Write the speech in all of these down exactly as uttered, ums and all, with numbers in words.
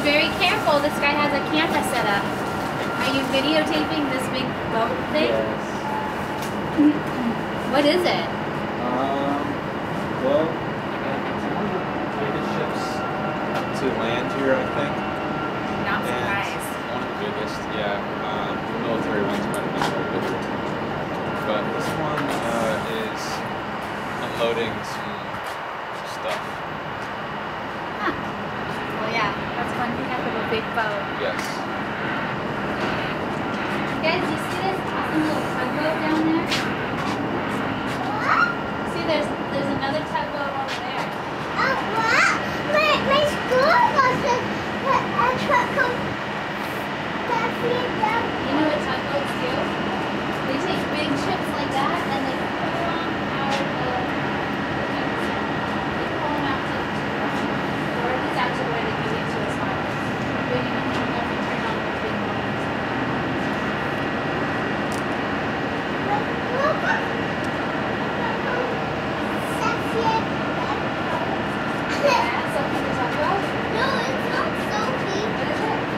very careful. This guy has a camera set up. Are you videotaping this big boat thing? Yes. What is it? Um, well, it's one of the biggest ships to land here, I think. Not And surprised. one of the biggest, yeah. Um, the military ones might have been a little bigger. But this one uh, is unloading some stuff. Huh. Well, yeah, that's one heck of a big boat. Yes. Guys, do you see this awesome little tugboat down there? What? See, there's there's another tugboat over there. Oh, what? My, my school was a, a, a truck come that feed them. You know what tugboats do? They take big ships like that and they pull them out of the they pull them out to, to or at least out to where they can get to as far as big enough to have to turn on the big motors. Look, look. Yeah, something to talk about? No, it's not Sophie. What is it?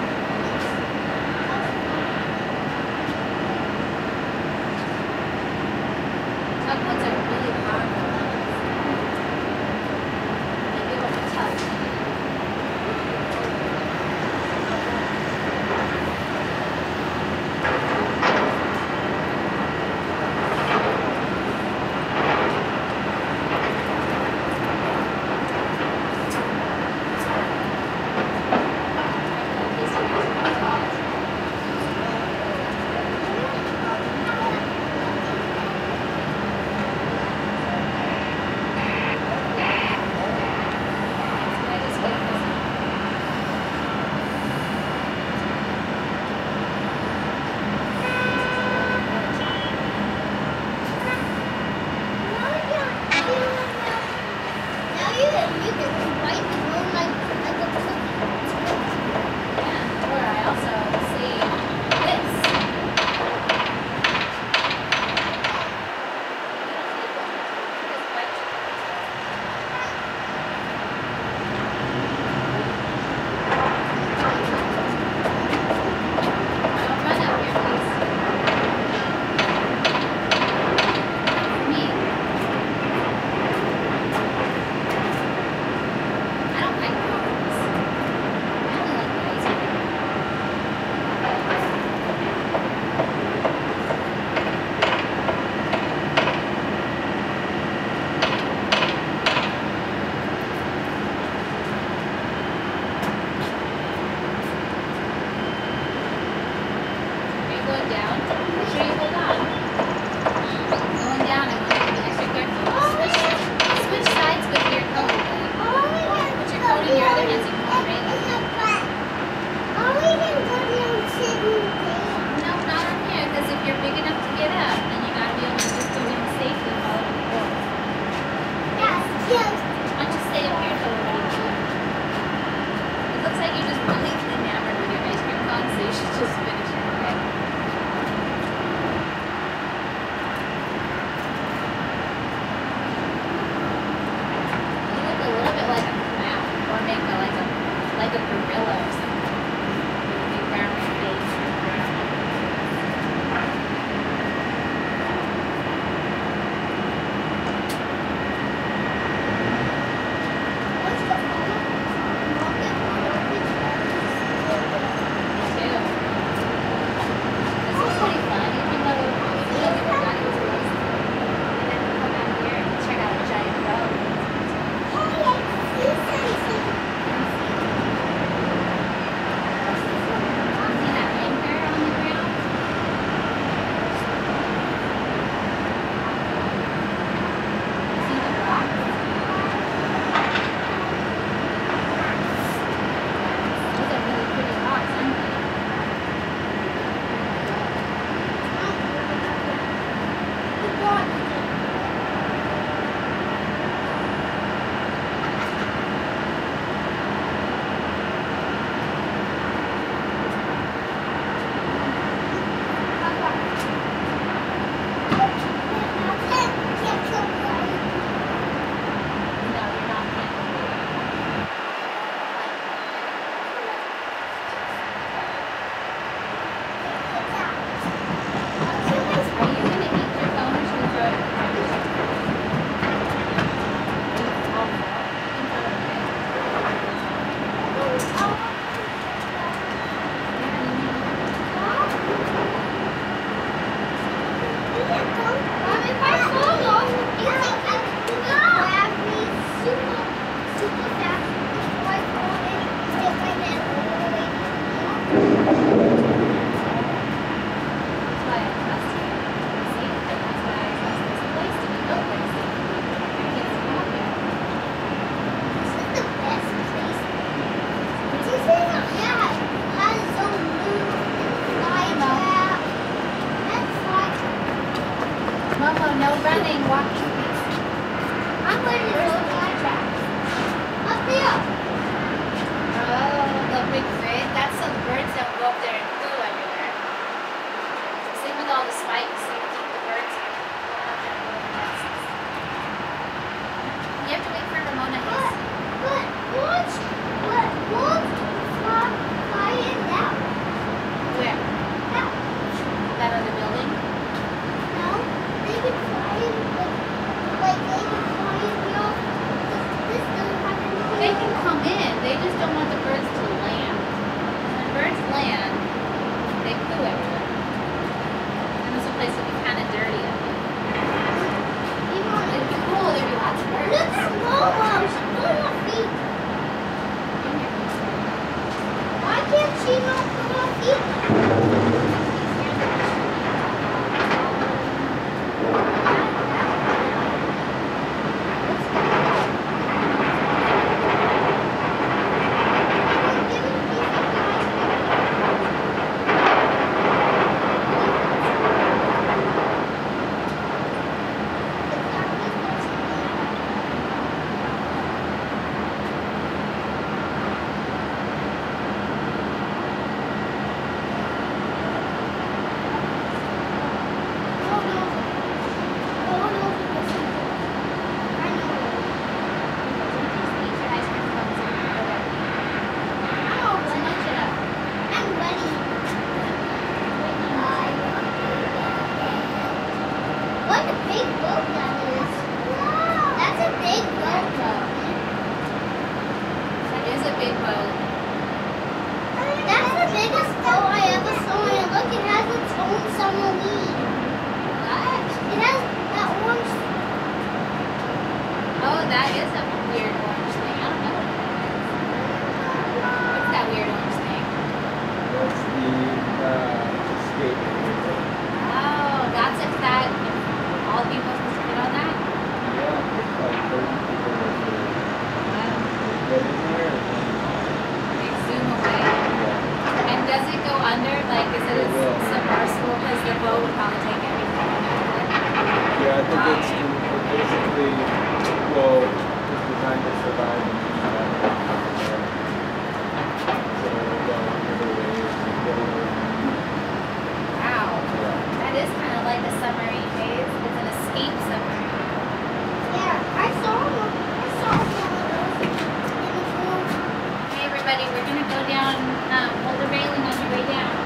big boat. That's the biggest boat I ever saw. And look, it has its own submarine. What? It has that orange. Oh, that is a weird orange thing. I don't know what it is. What's that weird orange thing? That's the uh, escape vehicle. Oh, that's if that, if all the people are supposed to get on that? Yeah, it's like thirty people that Wow. get in there and then They zoom away. yeah. And does it go under? Like, is it It will. submersible? Because the boat would probably take everything under it. Yeah, I think it's it basically well it's designed to survive in the water. So it'll go under the waves and go around. Wow. Yeah. That is kind of like a submarine phase. It's an escape submarine. Yeah, I saw one. I saw one of those in the pool. Hey everybody, we're gonna go down, um, hold the railing on your way down.